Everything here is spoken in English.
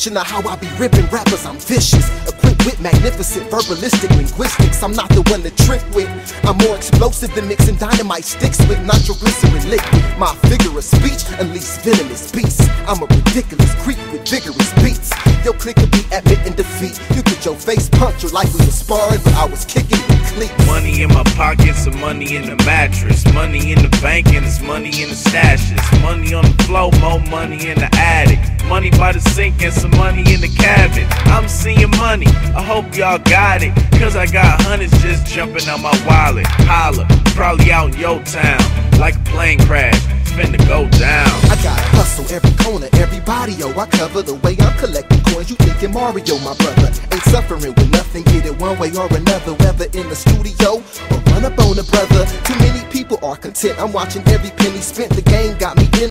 picture of how I be ripping rappers, I'm vicious. Equipped with magnificent verbalistic linguistics. I'm not the one to trick with. I'm more explosive than mixing dynamite sticks with nitroglycerin liquid. My figure of speech unleash venomous beasts. I'm a ridiculous creep with vigorous beats. Your clique could be admitting defeat. You get your face punctured like we were sparring, but I was kicking with cleats. Money in my pockets and money in the mattress. Money in the bank and it's money in the stashes. Money on the floor, more money in the attic. Money by the sink and some money in the cabinet. I'm seeing money, I hope y'all got it. Cause I got hundreds just jumping out my wallet. Holla, probably out in your town. Like a plane crash, it's finna go down. I gotta hustle every corner, everybody, yo. I cover the way I'm collecting coins. You thinking Mario, my brother. Ain't suffering with nothing, get it one way or another. Whether in the studio or run up on a brother. Too many people are content, I'm watching every penny spent. The game got me in